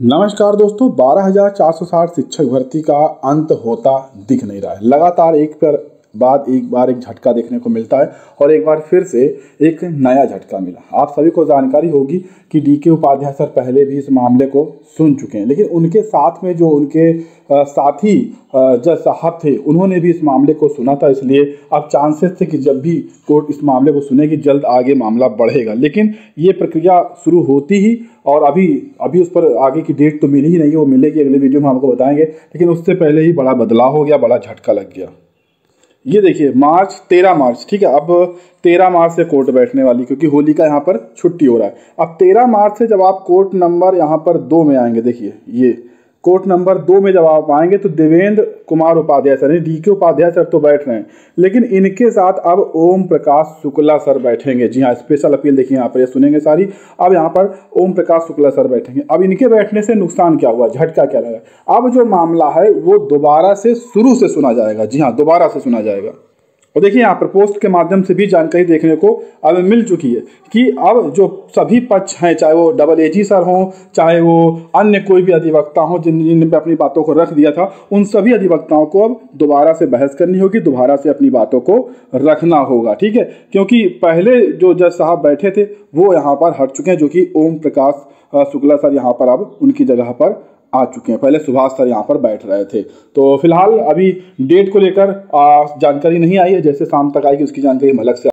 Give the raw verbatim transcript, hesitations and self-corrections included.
नमस्कार दोस्तों, बारह हजार चार सौ साठ शिक्षक भर्ती का अंत होता दिख नहीं रहा है। लगातार एक पर बाद एक बार एक झटका देखने को मिलता है और एक बार फिर से एक नया झटका मिला। आप सभी को जानकारी होगी कि डी के उपाध्याय सर पहले भी इस मामले को सुन चुके हैं, लेकिन उनके साथ में जो उनके साथी जज साहब थे उन्होंने भी इस मामले को सुना था। इसलिए अब चांसेस थे कि जब भी कोर्ट इस मामले को सुनेगी जल्द आगे मामला बढ़ेगा, लेकिन ये प्रक्रिया शुरू होती ही और अभी अभी उस पर आगे की डेट तो मिली ही नहीं है। वो मिलेगी, अगले वीडियो में आपको बताएंगे, लेकिन उससे पहले ही बड़ा बदलाव हो गया, बड़ा झटका लग गया। ये देखिए, मार्च तेरह मार्च, ठीक है, अब तेरह मार्च से कोर्ट बैठने वाली, क्योंकि होली का यहाँ पर छुट्टी हो रहा है। अब तेरह मार्च से जब आप कोर्ट नंबर यहाँ पर दो में आएंगे, देखिए ये कोर्ट नंबर दो में जब आप आएंगे तो Devendra Kumar Upadhyay sir, D K Upadhyay sir तो बैठ रहे हैं, लेकिन इनके साथ अब ओम प्रकाश शुक्ला सर बैठेंगे। जी हाँ, स्पेशल अपील देखिए यहाँ पर ये सुनेंगे सारी। अब यहाँ पर ओम प्रकाश शुक्ला सर बैठेंगे। अब इनके बैठने से नुकसान क्या हुआ, झटका क्या लगा? अब जो मामला है वो दोबारा से शुरू से सुना जाएगा। जी हाँ, दोबारा से सुना जाएगा। और देखिए यहाँ पर पोस्ट के माध्यम से भी जानकारी देखने को अब मिल चुकी है कि अब जो सभी पक्ष हैं, चाहे वो डबल एजी सर हों, चाहे वो अन्य कोई भी अधिवक्ता हों जिन जिन पे अपनी बातों को रख दिया था, उन सभी अधिवक्ताओं को अब दोबारा से बहस करनी होगी, दोबारा से अपनी बातों को रखना होगा। ठीक है, क्योंकि पहले जो जज साहब बैठे थे वो यहाँ पर हट चुके हैं, जो कि ओम प्रकाश शुक्ला सर यहाँ पर अब उनकी जगह पर आ चुके हैं। पहले सुभाष सर यहाँ पर बैठ रहे थे। तो फिलहाल अभी डेट को लेकर जानकारी नहीं आई है, जैसे शाम तक आएगी उसकी जानकारी हम अलग से